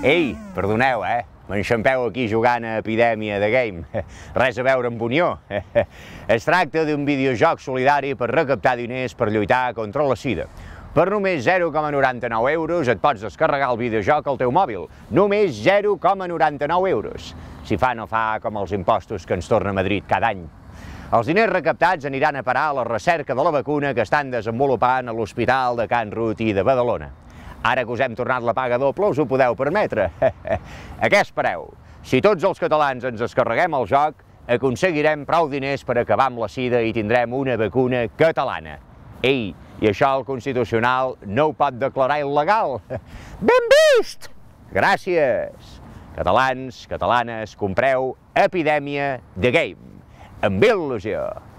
Ei, perdoneu, m'enxampeu aquí jugant a Epidèmia de Game. Res a veure amb Unió. Es tracta d'un videojoc solidari per recaptar diners per lluitar contra la sida. Per només 0,99 euros et pots descarregar el videojoc al teu mòbil. Només 0,99 euros. Si fa no fa com els impostos que ens torna a Madrid cada any. Els diners recaptats aniran a parar a la recerca de la vacuna que estan desenvolupant a l'Hospital de Can Ruti de Badalona. Ara que us hem tornat la paga doble, us ho podeu permetre. A què espereu? Si tots els catalans ens descarreguem el joc, aconseguirem prou diners per acabar amb la sida i tindrem una vacuna catalana. Ei, i això el Constitucional no ho pot declarar il·legal. Ben vist! Gràcies! Catalans, catalanes, compreu Epidèmia de Game. Amb il·lusió!